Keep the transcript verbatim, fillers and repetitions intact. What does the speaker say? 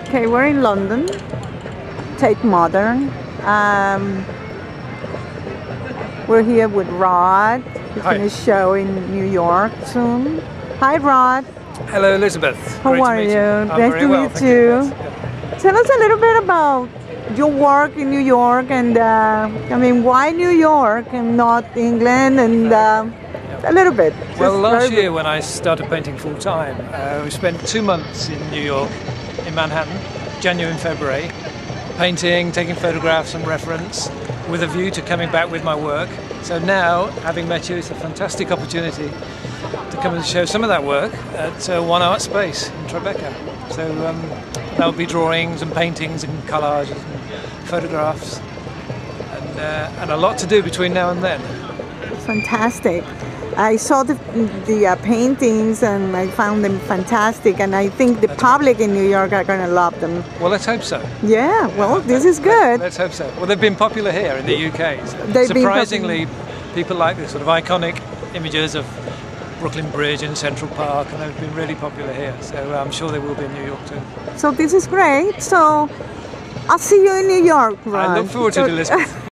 Okay, we're in London, Tate Modern. Um, we're here with Rod. He's going to show in New York soon. Hi, Rod. Hello, Elizabeth. How Great are to meet you? you? I'm nice very to well, meet thank you. you. Yes. Tell us a little bit about your work in New York, and uh, I mean, why New York and not England, and uh, a little bit. Well, Just last very year when I started painting full time, uh, we spent two months in New York, in Manhattan, January and February, painting, taking photographs and reference, with a view to coming back with my work. So now, having met you, it's a fantastic opportunity to come and show some of that work at uh, One Art Space in Tribeca. So um, there'll be drawings and paintings and collages and photographs, and, uh, and a lot to do between now and then. Fantastic. I saw the, the uh, paintings and I found them fantastic, and I think the That's public in New York are going to love them. Well, let's hope so. Yeah, well, Yeah, this let, is good. Let, let's hope so. Well, they've been popular here in the U K. So They've surprisingly, people like the sort of iconic images of Brooklyn Bridge and Central Park, and they've been really popular here. So I'm sure they will be in New York too. So this is great. So I'll see you in New York, Ron. I look forward to it, Elizabeth.